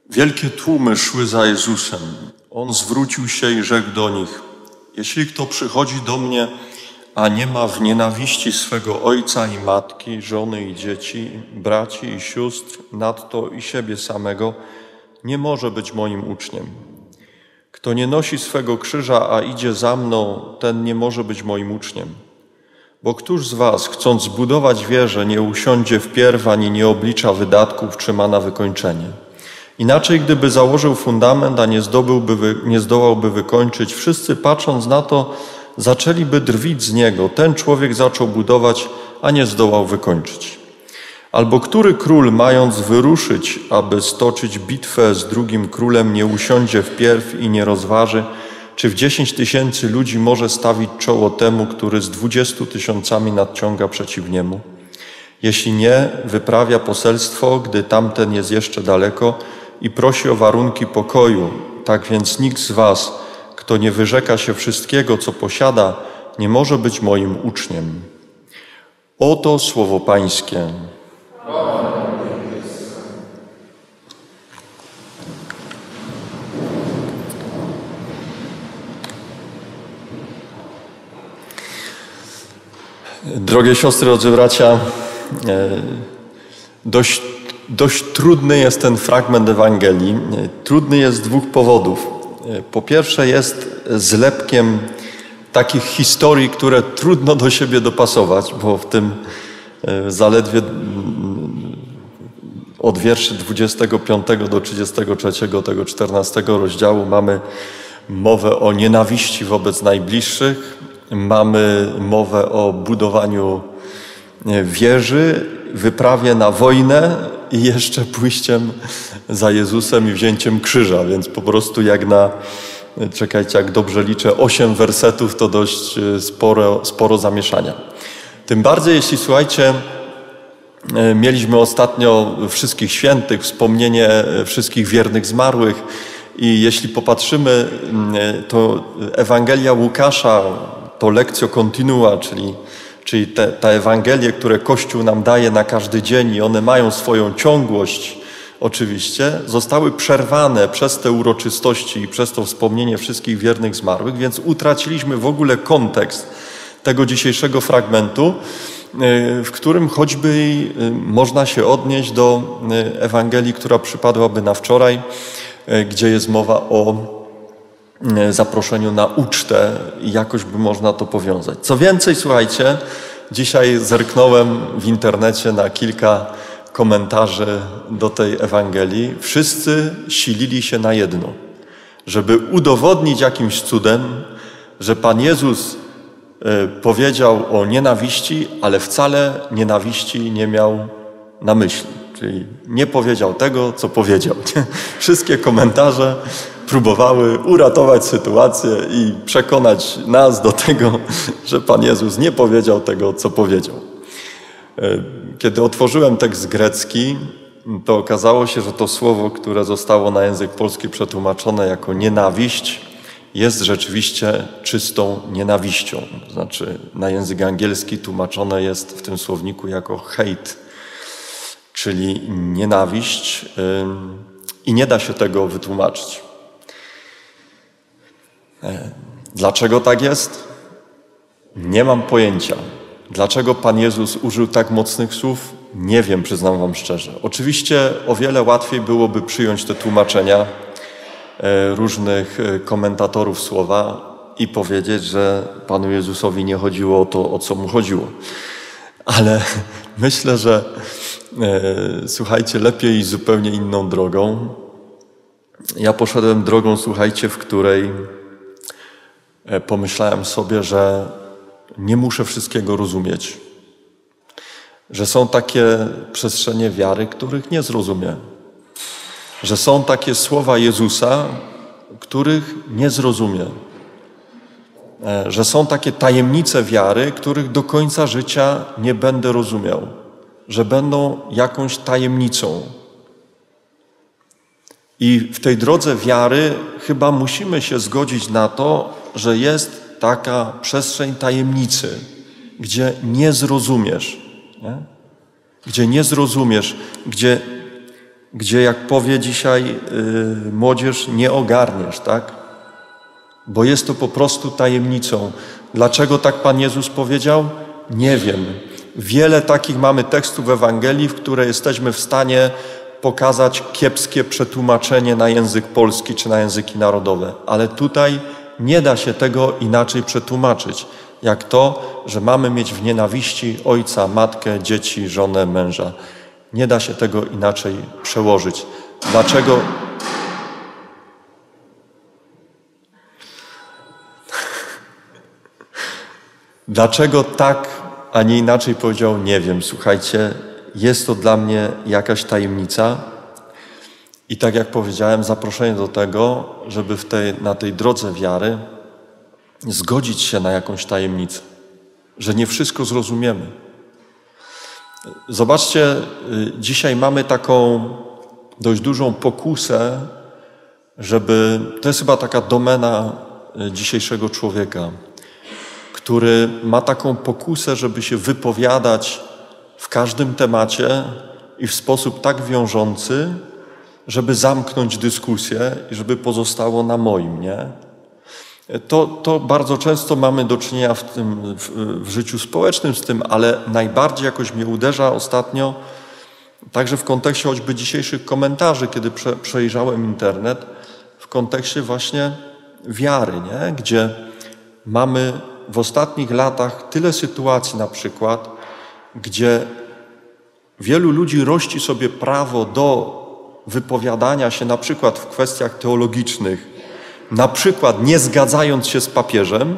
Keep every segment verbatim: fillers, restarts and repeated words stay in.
Wielkie tłumy szły za Jezusem. On zwrócił się i rzekł do nich: jeśli kto przychodzi do mnie, a nie ma w nienawiści swego ojca i matki, żony i dzieci, braci i sióstr, nadto i siebie samego, nie może być moim uczniem. Kto nie nosi swego krzyża, a idzie za mną, ten nie może być moim uczniem. Bo któż z was, chcąc zbudować wieżę, nie usiądzie wpierw, ani nie oblicza wydatków, czy ma na wykończenie? Inaczej, gdyby założył fundament, a nie, zdobyłby, nie zdołałby wykończyć, wszyscy patrząc na to, zaczęliby drwić z niego. Ten człowiek zaczął budować, a nie zdołał wykończyć. Albo który król, mając wyruszyć, aby stoczyć bitwę z drugim królem, nie usiądzie wpierw i nie rozważy, czy w dziesięć tysięcy ludzi może stawić czoło temu, który z dwudziestu tysiącami nadciąga przeciw niemu? Jeśli nie, wyprawia poselstwo, gdy tamten jest jeszcze daleko, i prosi o warunki pokoju. Tak więc nikt z was, kto nie wyrzeka się wszystkiego, co posiada, nie może być moim uczniem. Oto słowo Pańskie. Drogie siostry, drodzy bracia, dość, dość trudny jest ten fragment Ewangelii. Trudny jest z dwóch powodów. Po pierwsze, jest zlepkiem takich historii, które trudno do siebie dopasować, bo w tym zaledwie od wierszy dwudziestego piątego do trzydziestego trzeciego tego czternastego rozdziału mamy mowę o nienawiści wobec najbliższych, mamy mowę o budowaniu wieży, wyprawie na wojnę i jeszcze pójściem za Jezusem i wzięciem krzyża, więc po prostu jak na, czekajcie, jak dobrze liczę, osiem wersetów, to dość sporo, sporo zamieszania. Tym bardziej, jeśli, słuchajcie, mieliśmy ostatnio wszystkich świętych, wspomnienie wszystkich wiernych zmarłych i jeśli popatrzymy, to Ewangelia Łukasza to lectio continua, czyli Czyli te, te Ewangelie, które Kościół nam daje na każdy dzień i one mają swoją ciągłość oczywiście, zostały przerwane przez te uroczystości i przez to wspomnienie wszystkich wiernych zmarłych, więc utraciliśmy w ogóle kontekst tego dzisiejszego fragmentu, w którym choćby można się odnieść do Ewangelii, która przypadłaby na wczoraj, gdzie jest mowa o zaproszeniu na ucztę i jakoś by można to powiązać. Co więcej, słuchajcie, dzisiaj zerknąłem w internecie na kilka komentarzy do tej Ewangelii. Wszyscy silili się na jedno, żeby udowodnić jakimś cudem, że Pan Jezus powiedział o nienawiści, ale wcale nienawiści nie miał na myśli. Czyli nie powiedział tego, co powiedział. Wszystkie komentarze próbowały uratować sytuację i przekonać nas do tego, że Pan Jezus nie powiedział tego, co powiedział. Kiedy otworzyłem tekst grecki, to okazało się, że to słowo, które zostało na język polski przetłumaczone jako nienawiść, jest rzeczywiście czystą nienawiścią. Znaczy na język angielski tłumaczone jest w tym słowniku jako hate, czyli nienawiść i nie da się tego wytłumaczyć. Dlaczego tak jest? Nie mam pojęcia. Dlaczego Pan Jezus użył tak mocnych słów? Nie wiem, przyznam wam szczerze. Oczywiście o wiele łatwiej byłoby przyjąć te tłumaczenia różnych komentatorów słowa i powiedzieć, że Panu Jezusowi nie chodziło o to, o co mu chodziło. Ale myślę, że e, słuchajcie, lepiej iść zupełnie inną drogą. Ja poszedłem drogą, słuchajcie, w której e, pomyślałem sobie, że nie muszę wszystkiego rozumieć. Że są takie przestrzenie wiary, których nie zrozumiem. Że są takie słowa Jezusa, których nie zrozumiem. E, że są takie tajemnice wiary, których do końca życia nie będę rozumiał. Że będą jakąś tajemnicą. I w tej drodze wiary chyba musimy się zgodzić na to, że jest taka przestrzeń tajemnicy, gdzie nie zrozumiesz. Nie? Gdzie nie zrozumiesz, gdzie gdzie jak powie dzisiaj yy, młodzież, nie ogarniesz, tak? Bo jest to po prostu tajemnicą. Dlaczego tak Pan Jezus powiedział? Nie wiem. Wiele takich mamy tekstów w Ewangelii, w które jesteśmy w stanie pokazać kiepskie przetłumaczenie na język polski czy na języki narodowe. Ale tutaj nie da się tego inaczej przetłumaczyć, jak to, że mamy mieć w nienawiści ojca, matkę, dzieci, żonę, męża. Nie da się tego inaczej przełożyć. Dlaczego? Dlaczego tak, a nie inaczej powiedział? Nie wiem. Słuchajcie, jest to dla mnie jakaś tajemnica i tak jak powiedziałem, zaproszenie do tego, żeby w tej, na tej drodze wiary zgodzić się na jakąś tajemnicę, że nie wszystko zrozumiemy. Zobaczcie, dzisiaj mamy taką dość dużą pokusę, żeby, to jest chyba taka domena dzisiejszego człowieka, który ma taką pokusę, żeby się wypowiadać w każdym temacie i w sposób tak wiążący, żeby zamknąć dyskusję i żeby pozostało na moim, nie? To, to bardzo często mamy do czynienia w, tym, w, w życiu społecznym z tym, ale najbardziej jakoś mnie uderza ostatnio, także w kontekście choćby dzisiejszych komentarzy, kiedy prze, przejrzałem internet, w kontekście właśnie wiary, nie? Gdzie mamy w ostatnich latach tyle sytuacji na przykład, gdzie wielu ludzi rości sobie prawo do wypowiadania się na przykład w kwestiach teologicznych, na przykład nie zgadzając się z papieżem,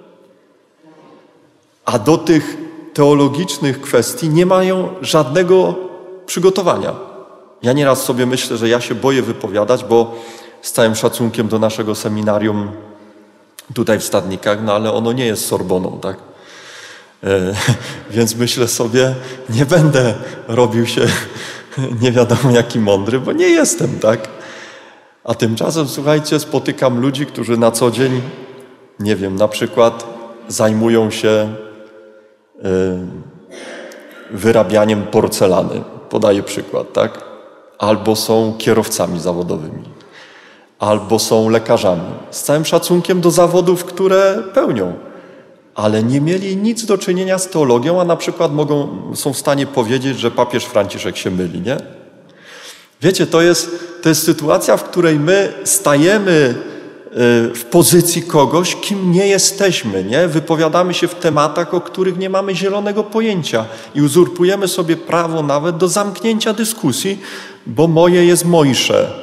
a do tych teologicznych kwestii nie mają żadnego przygotowania. Ja nieraz sobie myślę, że ja się boję wypowiadać, bo z całym szacunkiem do naszego seminarium tutaj w Stadnikach, no ale ono nie jest Sorboną, tak? E, więc myślę sobie, nie będę robił się nie wiadomo jaki mądry, bo nie jestem, tak? A tymczasem, słuchajcie, spotykam ludzi, którzy na co dzień, nie wiem, na przykład zajmują się y, wyrabianiem porcelany. Podaję przykład, tak? Albo są kierowcami zawodowymi, albo są lekarzami. Z całym szacunkiem do zawodów, które pełnią. Ale nie mieli nic do czynienia z teologią, a na przykład mogą, są w stanie powiedzieć, że papież Franciszek się myli, nie? Wiecie, to jest, to jest sytuacja, w której my stajemy w pozycji kogoś, kim nie jesteśmy, nie? Wypowiadamy się w tematach, o których nie mamy zielonego pojęcia i uzurpujemy sobie prawo nawet do zamknięcia dyskusji, bo moje jest mojsze.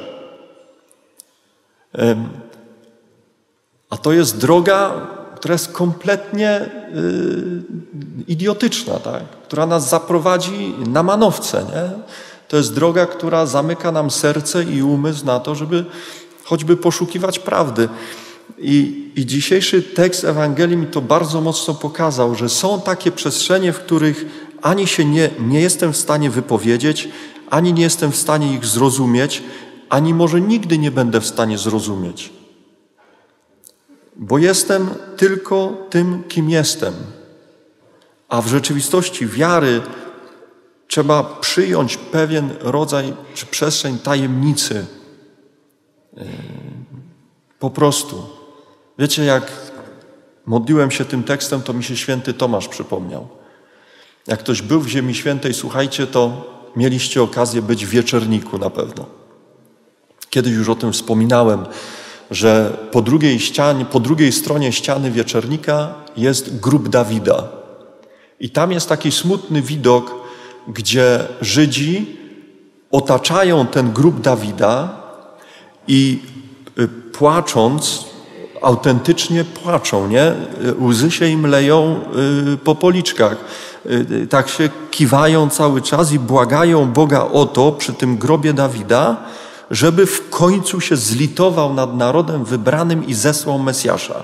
A to jest droga, która jest kompletnie yy, idiotyczna, tak? Która nas zaprowadzi na manowce, nie? To jest droga, która zamyka nam serce i umysł na to, żeby choćby poszukiwać prawdy. I, i dzisiejszy tekst Ewangelii mi to bardzo mocno pokazał, że są takie przestrzenie, w których ani się nie, nie jestem w stanie wypowiedzieć, ani nie jestem w stanie ich zrozumieć, ani może nigdy nie będę w stanie zrozumieć. Bo jestem tylko tym, kim jestem. A w rzeczywistości wiary trzeba przyjąć pewien rodzaj czy przestrzeń tajemnicy. Po prostu. Wiecie, jak modliłem się tym tekstem, to mi się święty Tomasz przypomniał. Jak ktoś był w Ziemi Świętej, słuchajcie, to mieliście okazję być w Wieczerniku na pewno. Kiedyś już o tym wspominałem, że po drugiej ścianie, po drugiej stronie ściany Wieczernika jest grób Dawida. I tam jest taki smutny widok, gdzie Żydzi otaczają ten grób Dawida i płacząc, autentycznie płaczą, nie? Łzy się im leją po policzkach. Tak się kiwają cały czas i błagają Boga o to przy tym grobie Dawida, żeby w końcu się zlitował nad narodem wybranym i zesłał Mesjasza.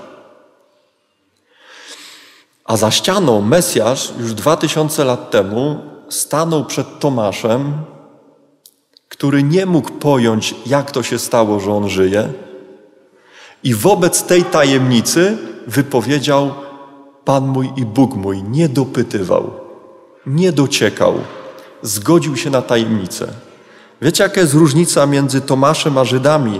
A za ścianą Mesjasz już dwa tysiące lat temu stanął przed Tomaszem, który nie mógł pojąć, jak to się stało, że on żyje, i wobec tej tajemnicy wypowiedział: Pan mój i Bóg mój. Nie dopytywał, nie dociekał, zgodził się na tajemnicę. Wiecie, jaka jest różnica między Tomaszem a Żydami?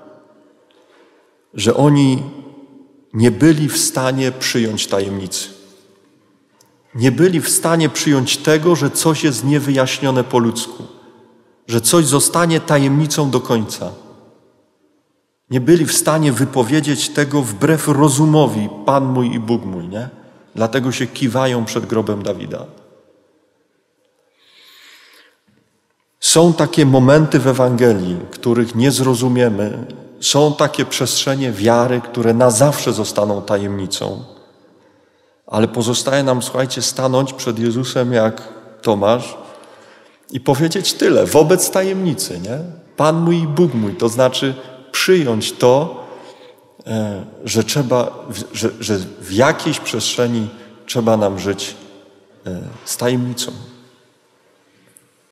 Że oni nie byli w stanie przyjąć tajemnicy. Nie byli w stanie przyjąć tego, że coś jest niewyjaśnione po ludzku, że coś zostanie tajemnicą do końca. Nie byli w stanie wypowiedzieć tego wbrew rozumowi, Pan mój i Bóg mój, nie? Dlatego się kiwają przed grobem Dawida. Są takie momenty w Ewangelii, których nie zrozumiemy. Są takie przestrzenie wiary, które na zawsze zostaną tajemnicą. Ale pozostaje nam, słuchajcie, stanąć przed Jezusem jak Tomasz i powiedzieć tyle, wobec tajemnicy, nie? Pan mój i Bóg mój, to znaczy przyjąć to, że trzeba, że, że w jakiejś przestrzeni trzeba nam żyć z tajemnicą.